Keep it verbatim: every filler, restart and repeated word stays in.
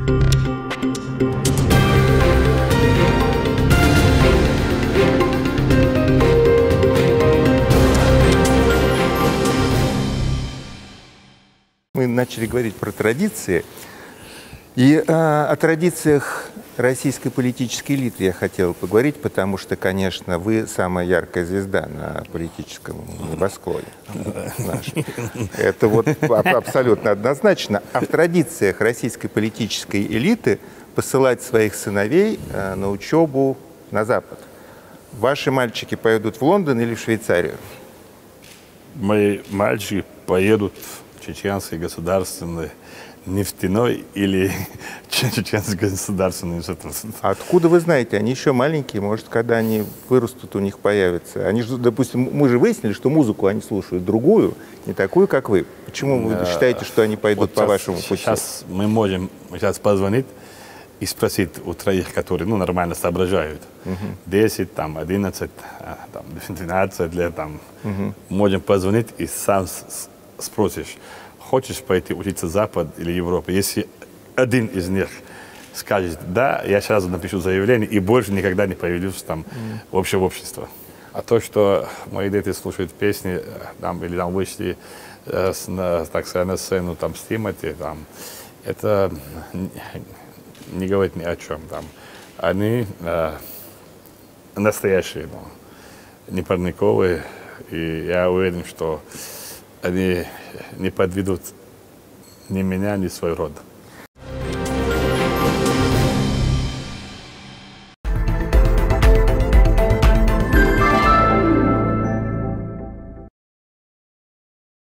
Мы начали говорить про традиции, и э, о традициях российской политической элиты я хотел поговорить, потому что, конечно, вы самая яркая звезда на политическом небосклоне. Это вот абсолютно однозначно. А в традициях российской политической элиты посылать своих сыновей э, на учебу на Запад. Ваши мальчики поедут в Лондон или в Швейцарию? Мои мальчики поедут в Чеченский государственный нефтяной или Чеченский государственный институт. Откуда вы знаете? Они еще маленькие, может, когда они вырастут, у них появится. Они же, допустим, мы же выяснили, что музыку они слушают другую, не такую, как вы. Почему вы считаете, что они пойдут вот по сейчас, вашему пути? Сейчас мы можем сейчас позвонить и спросить у троих, которые ну, нормально соображают. Uh-huh. десять, там, одиннадцать, там, двенадцать лет. Там. Uh-huh. Можем позвонить и сам спросишь, хочешь пойти учиться в Запад или Европу? Если один из них скажет «да», я сразу напишу заявление и больше никогда не появлюсь там mm. в общее общество. А то, что мои дети слушают песни там, или там вышли э, с, на, так сказать, на сцену там, с Тимати, там, это не, не говорит ни о чем. Там. Они э, настоящие, ну, не парниковые, и я уверен, что они не подведут ни меня, ни свой род.